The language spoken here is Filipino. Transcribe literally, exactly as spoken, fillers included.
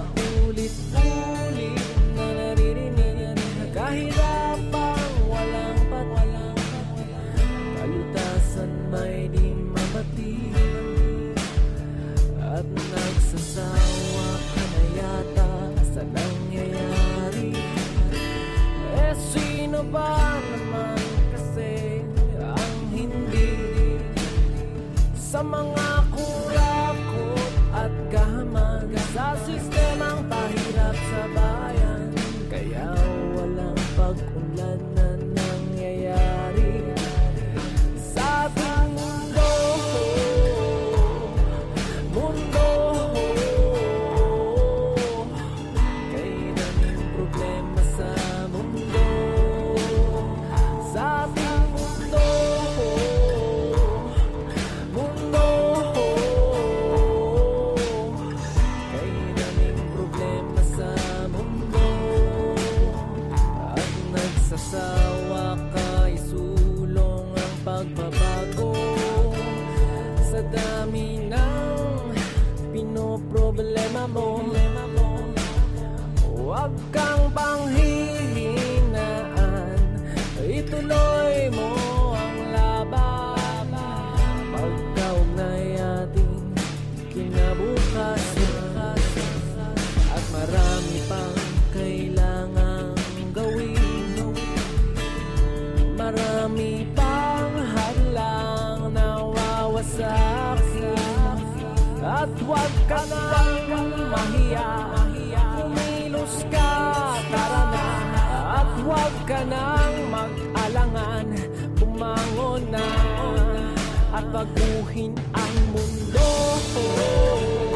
paulit-ulit na naririnig, kahirapang walang patwalang, kalutasan may di mabatid, at nagsasawa ka na yata sa nangyayari. Eh sino ba naman kasi ang hindi sa mga kurakot at kahamag sa sistemang pahirap sa bayan? Kaya walang pag-unlad na nangyayari sa ating mundo. Mundo, kay daming problema sa mundo. Sa ating mundo, mundo, kay daming problema sa mundo. At nagsasawa ka isulong ang pagbabago sa dami ng pinoproblema mo. Huwag kang panghihinaan, ituloy mo ang laban, pagkaugnay ating kinabukasan. At marami pang kailangang gawin, marami pang hadlang na wawasak. At huwag ka nang mahiya, kumilos ka, tara na. At huwag ka nang mag-alangan, bumangon na at baguhin ang mundo.